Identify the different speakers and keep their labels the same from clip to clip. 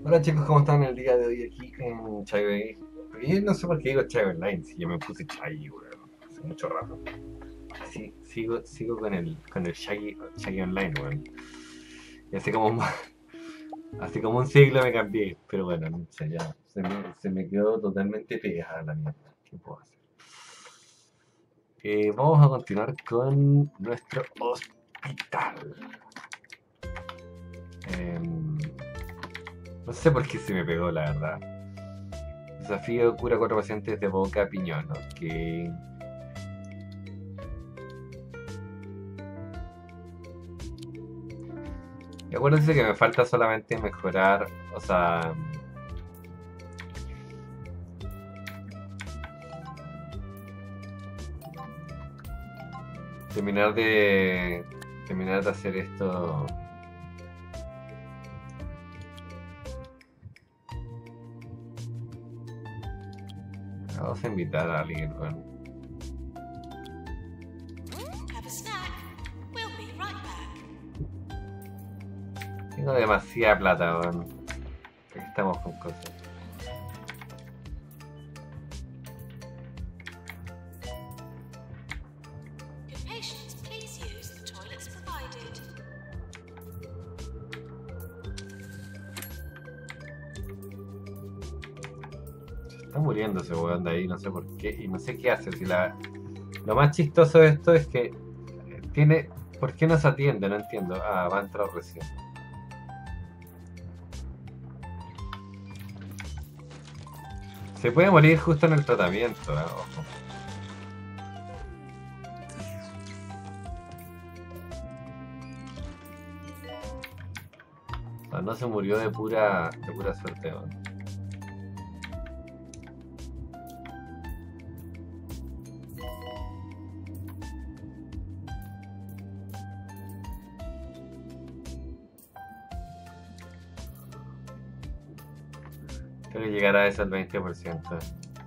Speaker 1: Hola chicos, ¿cómo están el día de hoy aquí en Chai Bay? Yo no sé por qué digo Chai Online, si yo me puse Chai, weón, hace mucho rato. Sí, sigo con el Chai Online, weón. Y así como un siglo me cambié, pero bueno, no sé, ya se me quedó totalmente pegada la mierda. ¿Qué puedo hacer? Vamos a continuar con nuestro hospital. Em, no sé por qué se me pegó, la verdad. Desafío cura 4 pacientes de boca a piñón, ok. Y acuérdense que me falta solamente mejorar, o sea, terminar de terminar de hacer esto. Vamos a invitar a alguien, bueno.
Speaker 2: Have a snack. We'll be right back.
Speaker 1: Tengo demasiada plata, bueno. Aquí estamos con cosas.
Speaker 2: Good patients, please use the toilets provided.
Speaker 1: Está muriendo ese weón de ahí, no sé por qué, y no sé qué hace. Lo más chistoso de esto es que tiene. ¿Por qué no se atiende? No entiendo. Ah, va a entrar recién. Se puede morir justo en el tratamiento, ojo. O sea, no se murió de pura suerte, weón. Creo que llegará a eso al 20%.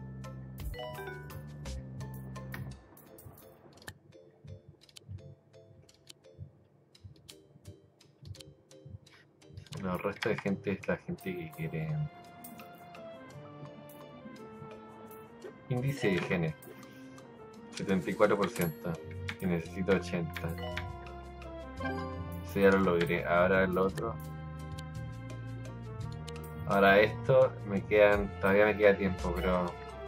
Speaker 1: El resto de gente es la gente que quiere. Índice de genes, 74%. Y necesito 80. Eso ya lo logré. Ahora el otro. Ahora esto, todavía me queda tiempo, pero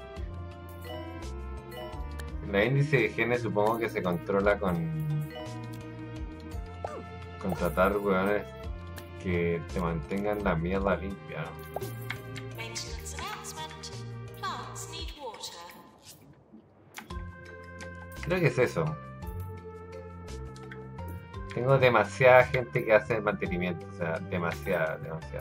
Speaker 1: el índice de genes supongo que se controla con tratar weones que te mantengan la mierda limpia, ¿no?
Speaker 2: Maintenance announcement. Plants need water.
Speaker 1: Creo que es eso. Tengo demasiada gente que hace el mantenimiento, o sea, demasiada.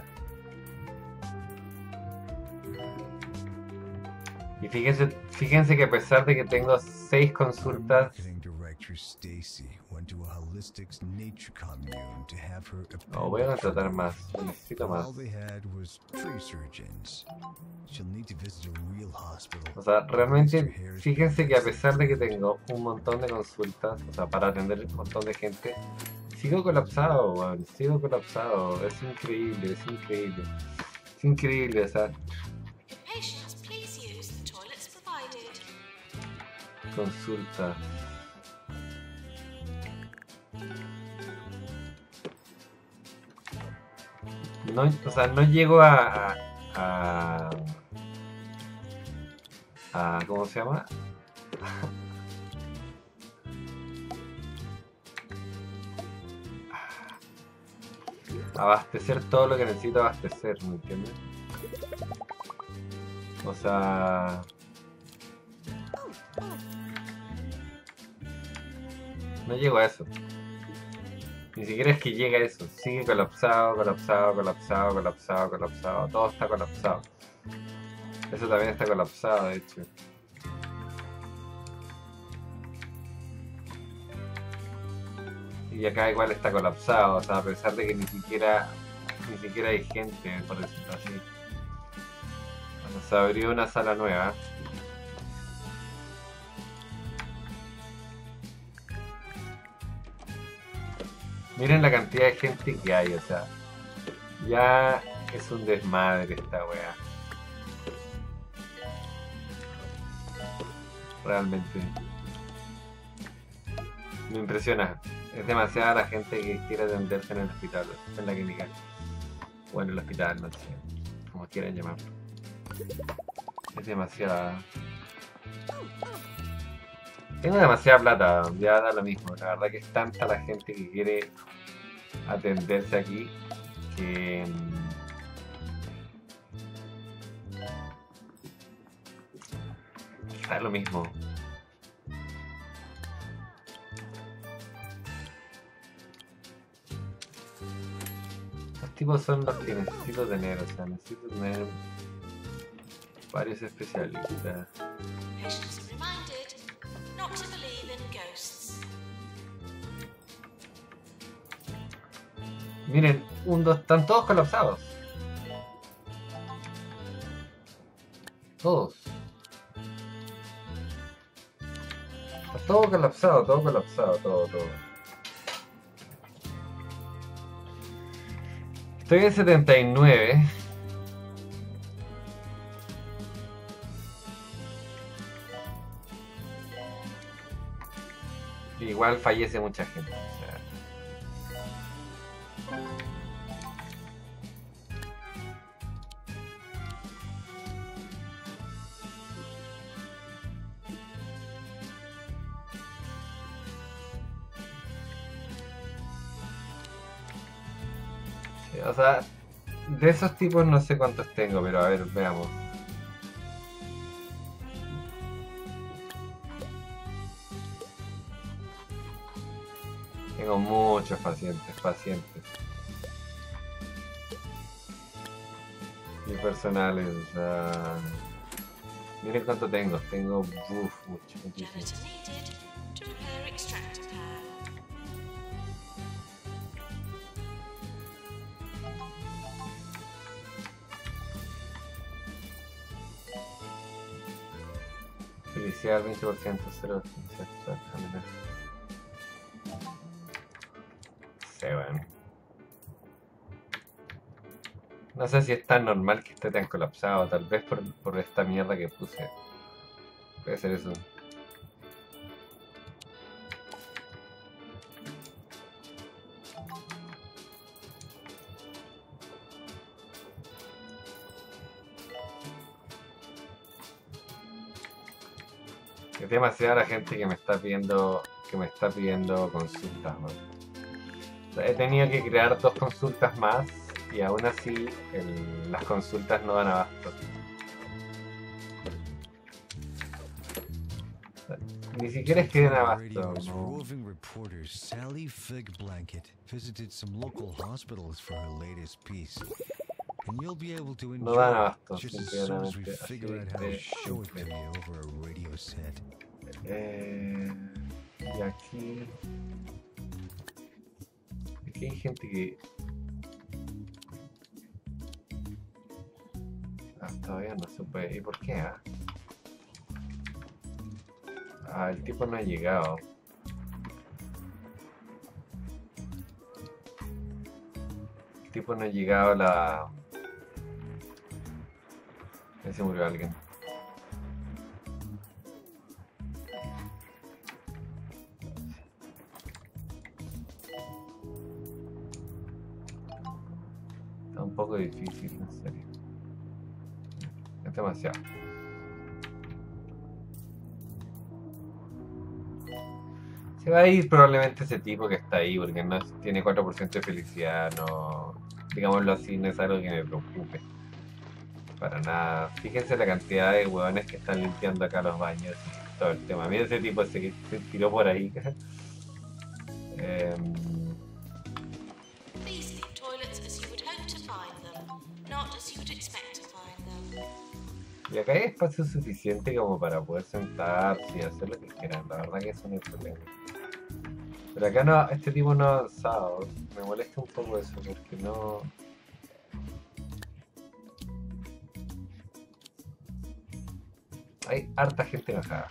Speaker 1: Y fíjense que a pesar de que tengo 6 consultas.
Speaker 3: Marketing director Stacy went to a holistics nature commune to have her
Speaker 1: No, voy a
Speaker 3: appendix
Speaker 1: contratar
Speaker 3: removed.
Speaker 1: más, necesito más.
Speaker 3: All they had was tree surgeons. She'll need to visit a real hospital.
Speaker 1: O sea, realmente,
Speaker 3: Her hair is
Speaker 1: fíjense que a
Speaker 3: perfect.
Speaker 1: pesar de que tengo un montón de consultas, o sea, para atender un montón de gente, sigo colapsado, weón, sigo colapsado. Es increíble, es increíble. Es increíble, o sea,
Speaker 2: Patients, please use the toilets provided.
Speaker 1: consultas. No, o sea, no llego a, ¿cómo se llama? Abastecer todo lo que necesito abastecer, ¿me entiendes? O sea, no llego a eso. Ni siquiera es que llegue a eso. Sigue colapsado. Todo está colapsado. Eso también está colapsado, de hecho. Y acá igual está colapsado, o sea, a pesar de que ni siquiera hay gente, por decirlo así. Bueno, se abrió una sala nueva. Miren la cantidad de gente que hay, o sea, ya Es un desmadre esta weá. Realmente. Me impresiona. Es demasiada la gente que quiere atenderse en el hospital, en la clínica. O en el hospital, no sé. Como quieran llamarlo. Es demasiada. Tengo demasiada plata, ya da lo mismo. La verdad que es tanta la gente que quiere atenderse aquí que da lo mismo. Los tipos son los que necesito tener, o sea, necesito tener varios especialistas.
Speaker 2: Patients reminded not to believe in ghosts.
Speaker 1: Miren, están todos colapsados. Todos. Está todo colapsado, todo. Estoy en 79. Igual fallece mucha gente. O sea. Sí, o sea, de esos tipos no sé cuántos tengo, pero a ver, veamos. Tengo muchos pacientes. Y personales, o sea... Miren cuánto tengo. Tengo, muchísimo.
Speaker 2: Janitor needed to repair extractor pan.
Speaker 1: Felicidad 20%, 0, 15, se van. No sé si es tan normal que esté tan colapsado, tal vez por esta mierda que puse. Puede ser eso. Es demasiada la gente que me está pidiendo consultas, ¿no? O sea, he tenido que crear 2 consultas más y aún así las consultas no dan abasto. O sea, ni siquiera es que den abasto,
Speaker 3: Radio's
Speaker 1: no.
Speaker 3: roving reporter Sally Fig Blanket visited some local hospitals for her latest piece. And you'll be able to
Speaker 1: No dan
Speaker 3: enjoy it
Speaker 1: abasto,
Speaker 3: just as soon as we
Speaker 1: sinceramente, así
Speaker 3: figure out how to
Speaker 1: de
Speaker 3: show it to
Speaker 1: simple.
Speaker 3: you over a radio set.
Speaker 1: Y aquí hay gente que todavía no se puede. ¿Y por qué? El tipo no ha llegado. El tipo no ha llegado a la... Ahí se murió alguien. Está un poco difícil, en serio. Es demasiado. Se va a ir probablemente ese tipo que está ahí, porque no tiene 4% de felicidad, no... Digámoslo así, no es algo que me preocupe. Para nada. Fíjense la cantidad de hueones que están limpiando acá los baños y todo el tema. Mira ese tipo ese que se tiró por ahí.
Speaker 2: These keep toilets as you would hope to find them, not as you would expect to find them.
Speaker 1: Y acá hay espacio suficiente como para poder sentarse y hacer lo que quieran. La verdad que eso no es problema. Pero acá no, este tipo no ha avanzado. Me molesta un poco eso porque no... Hay harta gente enojada.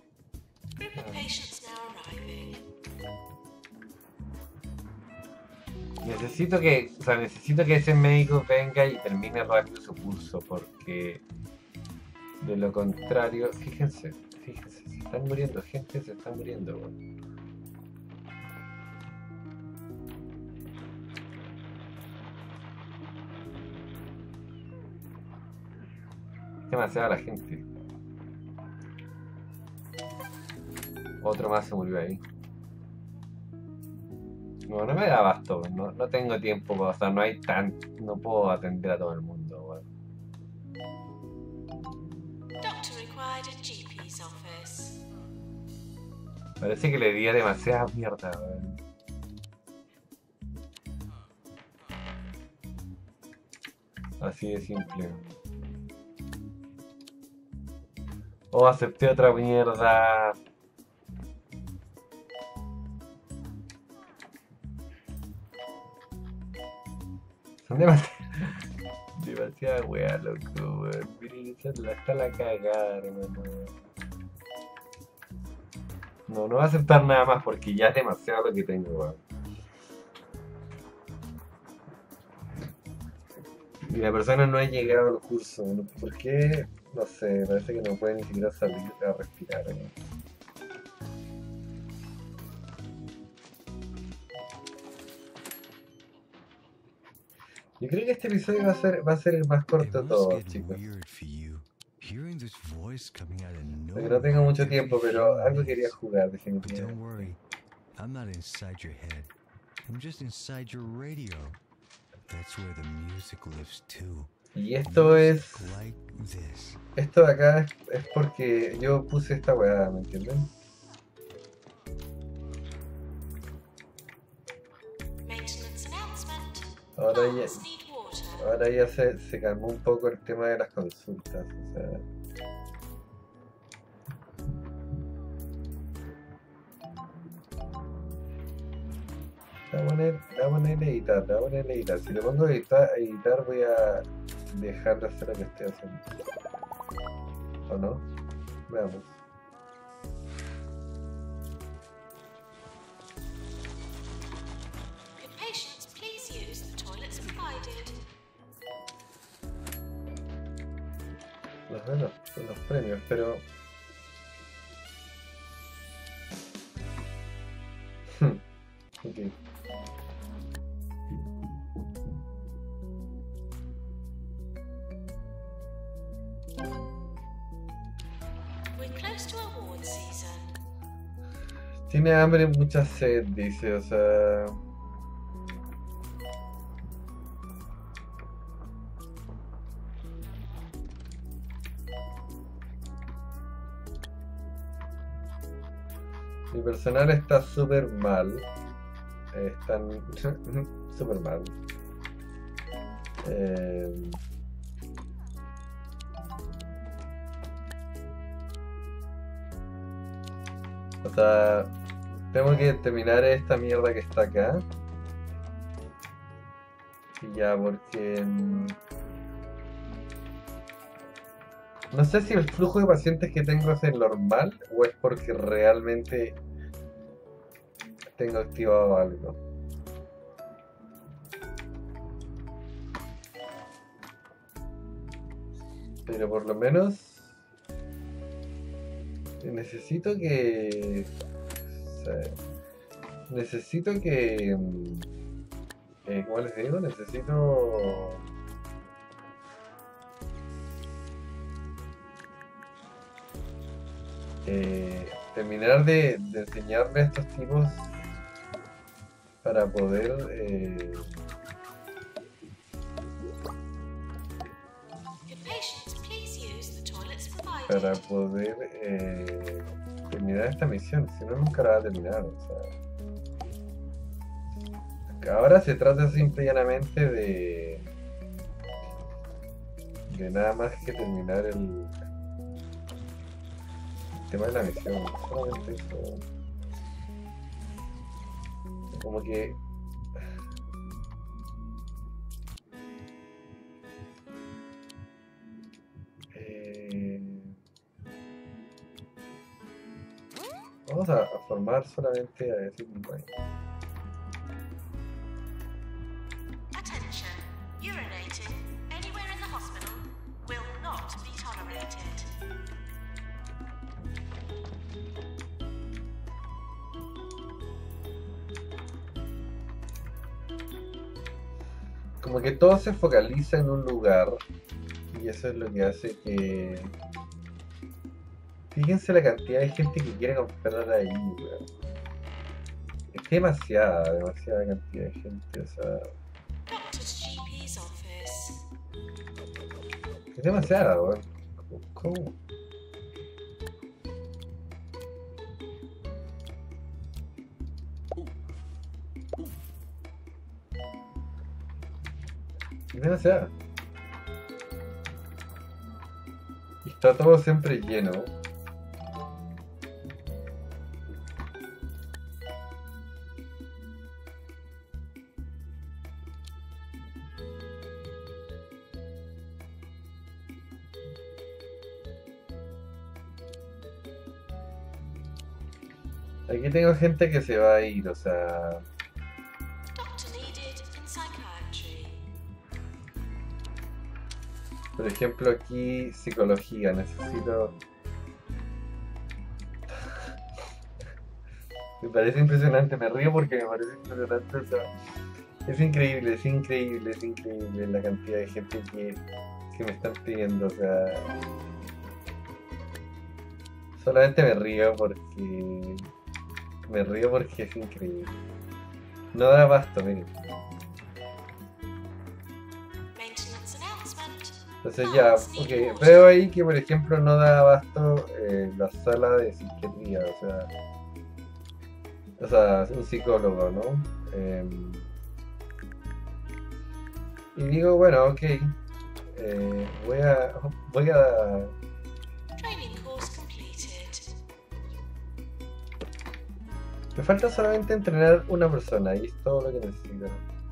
Speaker 2: Group of patients now arriving.
Speaker 1: necesito que ese médico venga y termine rápido su curso, porque de lo contrario, fíjense, se están muriendo, gente se está muriendo, weón. Es demasiada la gente. Otro más se murió ahí. No me da abasto, no tengo tiempo, o sea, no puedo atender a todo el mundo, weón.
Speaker 2: Doctor required at GP's office.
Speaker 1: Parece que le di demasiada mierda, weón. Así de simple. Oh, acepté otra mierda. Son demasiada wea, loco, weón. Miren, está la cagada, hermano. No voy a aceptar nada más porque ya es demasiado lo que tengo, weón. Y la persona no ha llegado al curso. ¿Por qué? No sé, parece que no puede ni siquiera salir a respirar, weón. Yo creo que este episodio va a ser el más corto de todos, chicos. Porque no tengo mucho tiempo, pero algo quería jugar, definitivamente. Y esto es... Esto de acá es porque yo puse esta weá, ¿me entienden? Ahora ya se calmó un poco el tema de las consultas, o sea... La voy a poner a editar, Si le pongo a editar voy a dejar de hacer lo que estoy haciendo. ¿O no? Veamos. Son los premios, pero... ok. Tiene hambre, mucha sed, dice, o sea... Mi personal está súper mal. Están súper mal. O sea, tengo que terminar esta mierda que está acá. Y ya, porque... no sé si el flujo de pacientes que tengo es el normal o es porque realmente tengo activado algo. Pero por lo menos necesito que... o sea, necesito que... ¿cómo les digo? Necesito... terminar de enseñarle a estos tipos para poder terminar esta misión, si no nunca la va a terminar, o sea. Ahora se trata simple y llanamente de nada más que terminar el tema de la misión, solamente eso. Como que vamos a formar solamente a ese tipo ahí.
Speaker 2: Urinating anywhere in the hospital will not be tolerated.
Speaker 1: Como que todo se focaliza en un lugar y eso es lo que hace que... Fíjense la cantidad de gente que quiere comprar ahí, weón. Es demasiada cantidad de gente, o sea...
Speaker 2: Doctor's GP's office.
Speaker 1: Es demasiada, weón. ¿Cómo? Es demasiada. Y está todo siempre lleno. Aquí tengo gente que se va a ir, o sea...
Speaker 2: Doctor needed in psychiatry.
Speaker 1: Por ejemplo, aquí psicología, necesito... Me parece impresionante, me río porque me parece impresionante, o sea... Es increíble la cantidad de gente que me están pidiendo, o sea... Solamente me río porque... Me río porque es increíble. No da abasto, miren.
Speaker 2: Maintenance announcement.
Speaker 1: Entonces ya, ok, veo ahí que por ejemplo no da abasto la sala de psiquiatría, o sea, un psicólogo, ¿no? Y digo, bueno, ok, voy a
Speaker 2: Training course completed.
Speaker 1: me falta solamente entrenar una persona y es todo lo que necesito.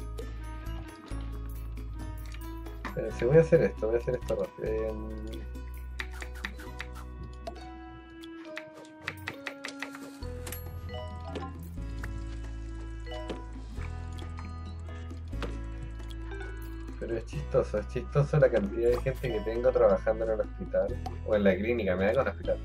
Speaker 1: Si voy a hacer esto rápido. Pero es chistoso la cantidad de gente que tengo trabajando en el hospital, o en la clínica, me da con el hospital.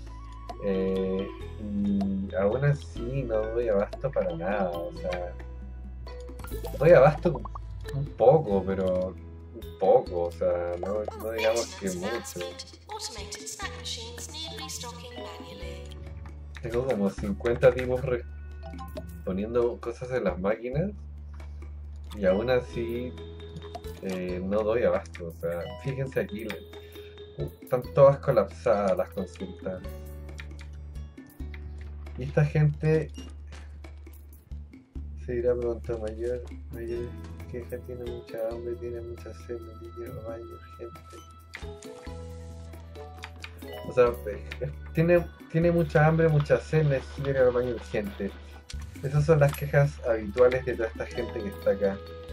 Speaker 1: Y aún así no doy abasto para nada, o sea, doy abasto un poco, pero un poco, o sea, no digamos que
Speaker 2: Maintenance
Speaker 1: mucho.
Speaker 2: announcement. Automated snack machines need restocking manually.
Speaker 1: Tengo como 50 tipos poniendo cosas en las máquinas y aún así no doy abasto, o sea, fíjense aquí, están todas colapsadas las consultas. Y esta gente se irá pronto mayor queja, tiene mucha hambre, tiene mucha sed, quiere baño urgente. O sea, tiene mucha hambre, mucha sed, necesita ir al baño urgente. Esas son las quejas habituales de toda esta gente que está acá.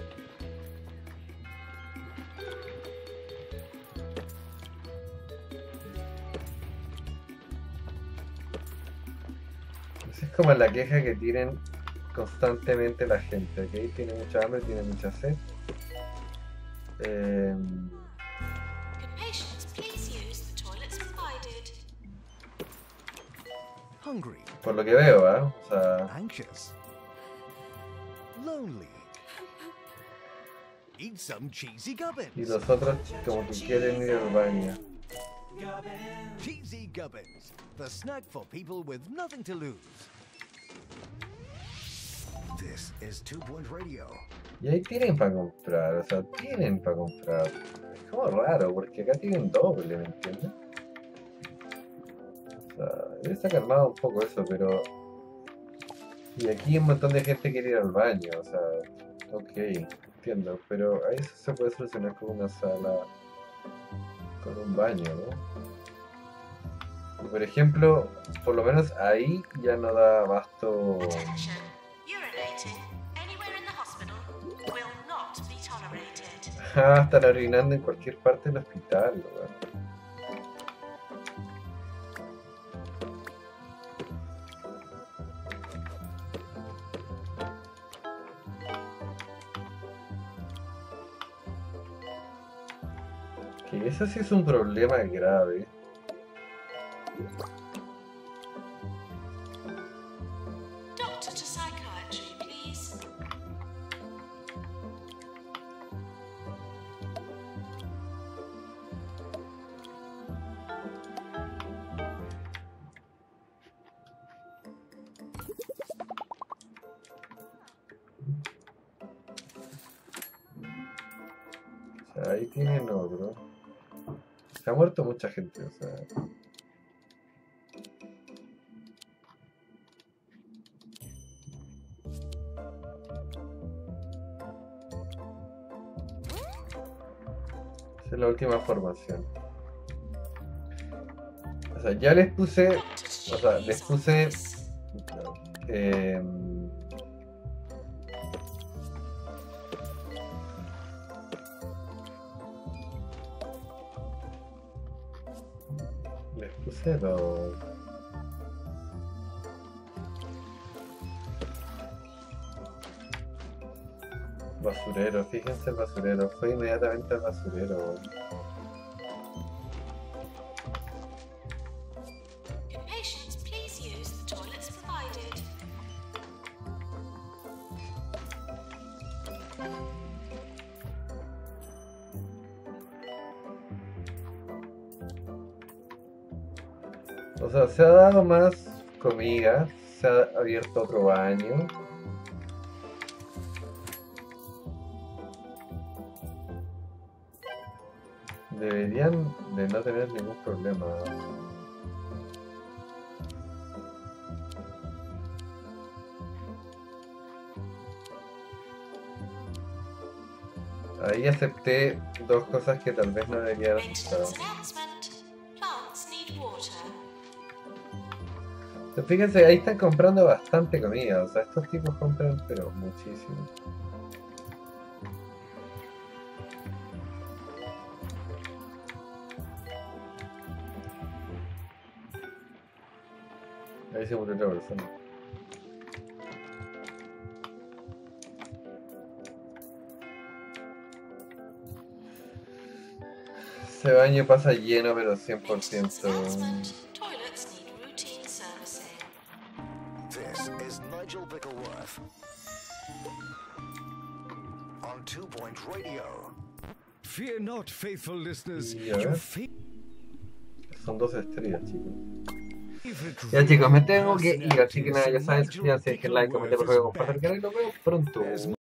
Speaker 1: Esa es como la queja que tienen constantemente la gente, ¿ok? Tiene mucha hambre, tiene mucha sed.
Speaker 2: Can patients please use the toilets provided?
Speaker 3: Hungry,
Speaker 1: Por lo que veo, ¿ah? O sea,
Speaker 3: anxious, lonely. Eat some cheesy
Speaker 1: y
Speaker 3: gubbins.
Speaker 1: los otros como que quieren ir al baño.
Speaker 3: Cheesy gubbins, the snack for people with nothing to lose. This is 2 Point Radio.
Speaker 1: Y ahí tienen para comprar, o sea, tienen para comprar. Es como raro, porque acá tienen doble, ¿me entiendes? O sea, debe estar calmado un poco eso, pero... Y aquí un montón de gente quiere ir al baño, o sea, ok, entiendo, pero a eso se puede solucionar con una sala, con un baño, ¿no? Y por ejemplo, por lo menos ahí ya no da abasto.
Speaker 2: Attention. Urinating anywhere in the hospital will not be tolerated.
Speaker 1: Están orinando en cualquier parte del hospital, ¿no? Que eso sí es un problema grave.
Speaker 2: Doctor to psychiatry, please.
Speaker 1: O sea, ahí tienen otro. Se ha muerto mucha gente, o sea. Esa es la última formación. O sea, ya les puse. O sea, les puse. Les puse los. Basurero, fíjense el basurero. Fue inmediatamente al basurero.
Speaker 2: Patients, please use the toilets provided.
Speaker 1: O sea, se ha dado más comida, se ha abierto otro baño. Deberían de no tener ningún problema. Ahí acepté dos cosas que tal vez no debería haber aceptado.
Speaker 2: Maintenance announcement. Plants need water.
Speaker 1: Pero fíjense, ahí están comprando bastante comida. O sea, estos tipos compran, pero muchísimo. Ahí se murió otra persona. Ese baño pasa lleno, pero 100%.
Speaker 2: Announcement. Toilets need routine servicing.
Speaker 4: This is Nigel Bickleworth on 2 Point Radio.
Speaker 3: Fear not, faithful listeners.
Speaker 1: Yeah.
Speaker 3: Your
Speaker 1: Son 2 estrellas, chicos.
Speaker 3: favorite
Speaker 1: Ya chicos, me tengo que ir, así que nada, ya saben, suscríbanse, dejen like, comenten, por favor, compartan el canal y nos vemos pronto.